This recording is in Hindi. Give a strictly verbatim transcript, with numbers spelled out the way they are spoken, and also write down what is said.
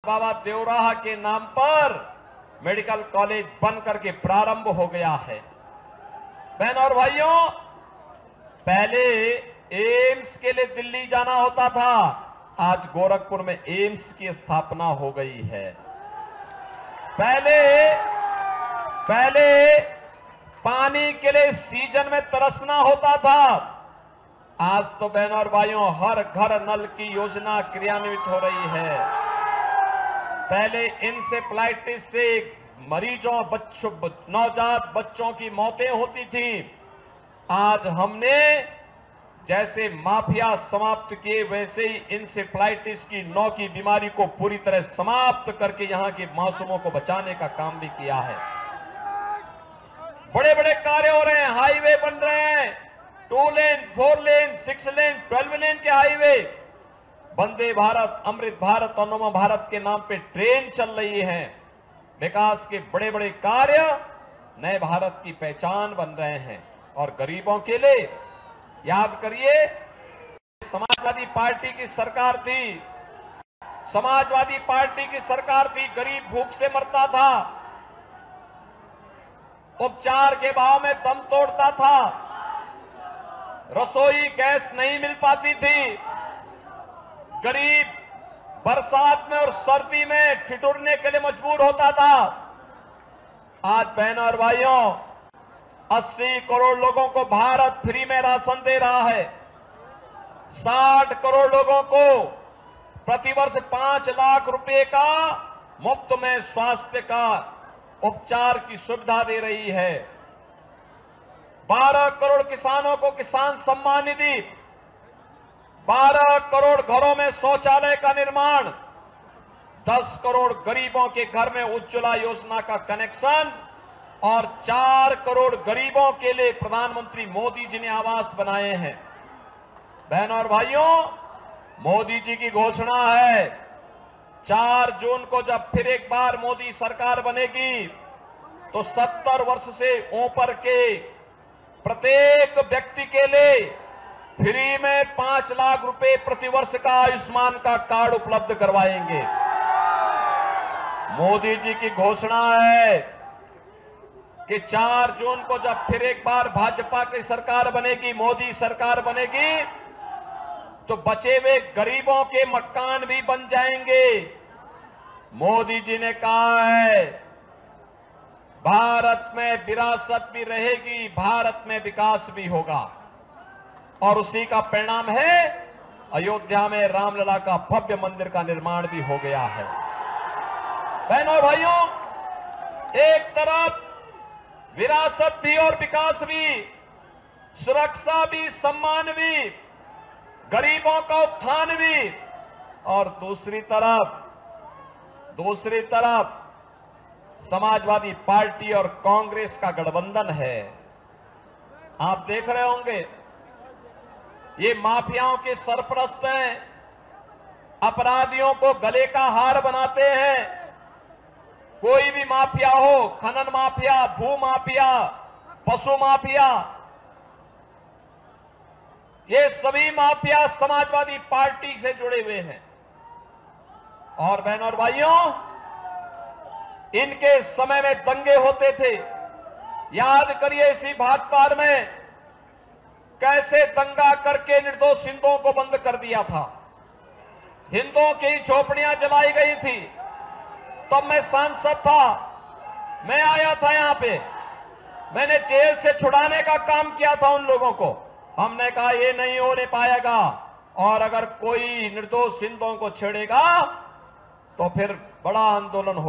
बाबा देवराहा के नाम पर मेडिकल कॉलेज बन करके प्रारंभ हो गया है। बहन और भाइयों, पहले एम्स के लिए दिल्ली जाना होता था, आज गोरखपुर में एम्स की स्थापना हो गई है। पहले पहले पानी के लिए सीजन में तरसना होता था, आज तो बहनों और भाइयों हर घर नल की योजना क्रियान्वित हो रही है। पहले इंसेफ्लाइटिस से मरीजों बच्चों नवजात बच्चों की मौतें होती थी, आज हमने जैसे माफिया समाप्त किए वैसे ही इंसेफ्लाइटिस की नौ की बीमारी को पूरी तरह समाप्त करके यहां के मासूमों को बचाने का काम भी किया है। बड़े बड़े कार्य हो रहे हैं, हाईवे बन रहे हैं, two lane, four lane, six lane, twelve lane के हाईवे, वंदे भारत, अमृत भारत और नमो भारत के नाम पे ट्रेन चल रही है। विकास के बड़े बड़े कार्य नए भारत की पहचान बन रहे हैं। और गरीबों के लिए याद करिए, समाजवादी पार्टी की सरकार थी, समाजवादी पार्टी की सरकार थी, गरीब भूख से मरता था, उपचार के भाव में दम तोड़ता था, रसोई गैस नहीं मिल पाती थी, गरीब बरसात में और सर्दी में ठिठुरने के लिए मजबूर होता था। आज बहनों और भाइयों, अस्सी करोड़ लोगों को भारत फ्री में राशन दे रहा है। साठ करोड़ लोगों को प्रतिवर्ष पांच लाख रुपए का मुफ्त में स्वास्थ्य का उपचार की सुविधा दे रही है। बारह करोड़ किसानों को किसान सम्मान निधि, बारह करोड़ घरों में शौचालय का निर्माण, दस करोड़ गरीबों के घर में उज्ज्वला योजना का कनेक्शन और चार करोड़ गरीबों के लिए प्रधानमंत्री मोदी जी ने आवास बनाए हैं। बहनों और भाइयों, मोदी जी की घोषणा है, चार जून को जब फिर एक बार मोदी सरकार बनेगी तो सत्तर वर्ष से ऊपर के प्रत्येक व्यक्ति के लिए फ्री में पांच लाख रुपए प्रतिवर्ष का आयुष्मान का कार्ड उपलब्ध करवाएंगे। मोदी जी की घोषणा है कि चार जून को जब फिर एक बार भाजपा की सरकार बनेगी, मोदी सरकार बनेगी, तो बचे हुए गरीबों के मकान भी बन जाएंगे। मोदी जी ने कहा है, भारत में विरासत भी रहेगी, भारत में विकास भी होगा, और उसी का परिणाम है अयोध्या में रामलला का भव्य मंदिर का निर्माण भी हो गया है। बहनों भाइयों, एक तरफ विरासत भी और विकास भी, सुरक्षा भी, सम्मान भी, गरीबों का उत्थान भी, और दूसरी तरफ दूसरी तरफ समाजवादी पार्टी और कांग्रेस का गठबंधन है। आप देख रहे होंगे, ये माफियाओं के सरपरस्त हैं, अपराधियों को गले का हार बनाते हैं। कोई भी माफिया हो, खनन माफिया, भू माफिया, पशु माफिया, ये सभी माफिया समाजवादी पार्टी से जुड़े हुए हैं। और बहनों और भाइयों, इनके समय में दंगे होते थे। याद करिए, इसी भाटपार में कैसे दंगा करके निर्दोष हिंदुओं को बंद कर दिया था, हिंदुओं की झोपड़ियां जलाई गई थी। तब मैं सांसद था, मैं आया था यहां पे, मैंने जेल से छुड़ाने का काम किया था उन लोगों को। हमने कहा ये नहीं होने पाएगा, और अगर कोई निर्दोष हिंदुओं को छेड़ेगा तो फिर बड़ा आंदोलन हो